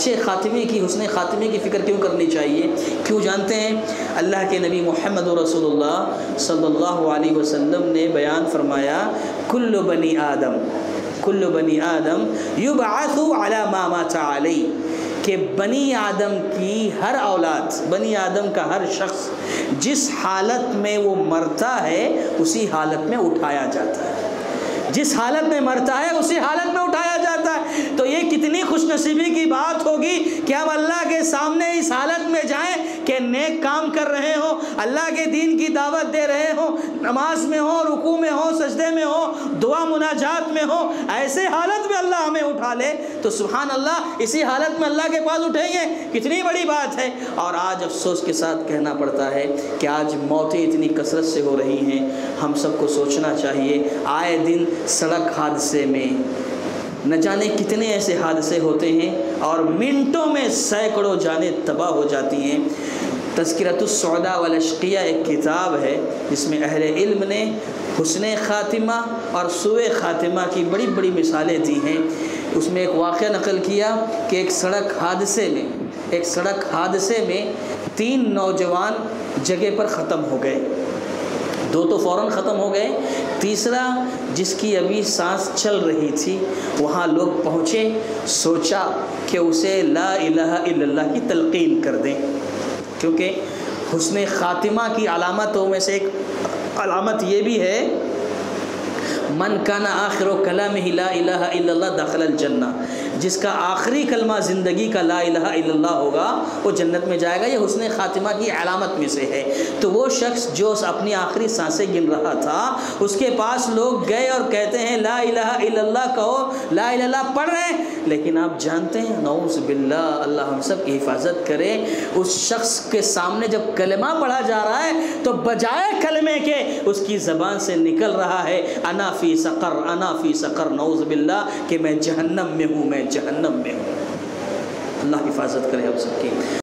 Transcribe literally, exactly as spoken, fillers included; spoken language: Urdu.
اچھے خاتمے کی، حسن خاتمے کی فکر کیوں کرنی چاہیے؟ کیوں جانتے ہیں؟ اللہ کے نبی محمد رسول اللہ صلی اللہ علیہ وسلم نے بیان فرمایا، کل بنی آدم کل بنی آدم یبعث علی ما مات علیہ، کہ بنی آدم کی ہر اولاد، بنی آدم کا ہر شخص جس حالت میں وہ مرتا ہے اسی حالت میں اٹھایا جاتا ہے، جس حالت میں مرتا ہے اسی حالت میں اٹھایا جاتا ہے۔ تو یہ کتنی خوش نصیبی کی بات ہوگی کہ ہم اللہ کے سامنے اس حالت میں جائیں کہ نیک کام کر رہے ہوں، اللہ کے دین کی دعوت دے رہے ہوں، نماز میں ہوں، رکوع میں ہوں، سجدے میں ہوں، دعا مناجات میں ہوں، ایسے حالت میں اللہ ہمیں اٹھا لے تو سبحان اللہ، اسی حالت میں اللہ کے پاس اٹھیں گے، کتنی بڑی بات ہے۔ اور آج افسوس کے ساتھ کہنا پڑتا ہے کہ آج موتیں اتنی کثرت سے ہو رہی ہیں، ہم سب کو سوچنا چاہیے، آئے دن سڑک حادثے میں نہ جانے کتنے ایسے حادثے ہوتے ہیں اور منٹوں میں سینکڑوں جانیں تباہ ہو جاتی ہیں۔ تذکرۃ السعداء والاشقیاء ایک کتاب ہے جس میں اہل علم نے حسن خاتمہ اور سوء خاتمہ کی بڑی بڑی مثالیں دی ہیں۔ اس میں ایک واقعہ نقل کیا کہ ایک سڑک حادثے میں ایک سڑک حادثے میں تین نوجوان جگہ پر ختم ہو گئے، دو تو فوراً ختم ہو گئے، تیسرا جس کی ابھی سانس چل رہی تھی وہاں لوگ پہنچے، سوچا کہ اسے لا الہ الا اللہ کی تلقین کر دیں، کیونکہ حسن خاتمہ کی علامتوں میں سے ایک علامت یہ بھی ہے، من کان آخر کلامہ لا الہ الا اللہ دخل الجنہ، جس کا آخری کلمہ زندگی کا لا الہ الا اللہ ہوگا وہ جنت میں جائے گا۔ یہ حسن خاتمہ کی علامت میں سے ہے۔ تو وہ شخص جو اپنی آخری سانسیں گن رہا تھا اس کے پاس لوگ گئے اور کہتے ہیں لا الہ الا اللہ کہو، لا الہ الا اللہ پڑھ رہے ہیں، لیکن آپ جانتے ہیں نعوذ باللہ، اللہ ہم سب کی حفاظت کرے، اس شخص کے سامنے جب کلمہ پڑھا جا رہا ہے تو بجائے کلمے کے اس کی زبان سے نکل رہا ہے انا فی سقر انا فی سقر، نعوذ باللہ، کہ میں جہنم میں ہوں، میں جہنم میں ہوں۔ اللہ حفاظت کرے ہم سب کی۔